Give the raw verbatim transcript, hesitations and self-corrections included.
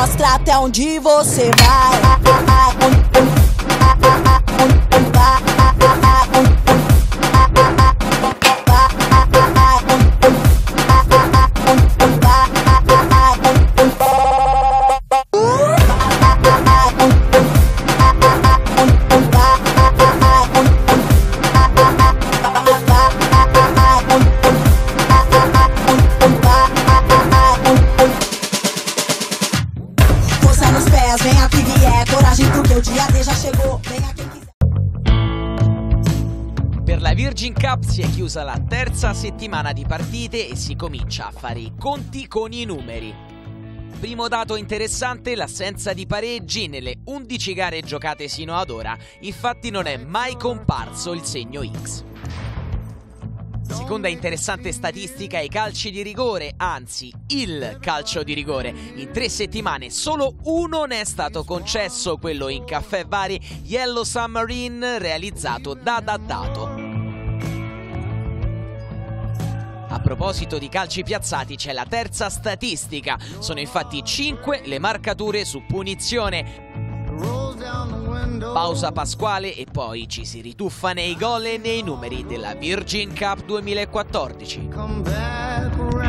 mostra até onde você vai. Força nos pés, venha que vier, coragem porque o dia D já chegou, venha quem quiser. Per la Virgin Cup si è chiusa la terza settimana di partite e si comincia a fare i conti con i numeri. Primo dato interessante, l'assenza di pareggi nelle undici gare giocate sino ad ora, infatti non è mai comparso il segno X. Seconda interessante statistica, i calci di rigore, anzi il calcio di rigore. In tre settimane solo uno ne è stato concesso, quello in Caffè Vari Yellow Submarine realizzato da Daddato. A proposito di calci piazzati c'è la terza statistica, sono infatti cinque le marcature su punizione. Pausa pasquale e poi ci si rituffa nei gol e nei numeri della Virgin Cup duemilaquattordici.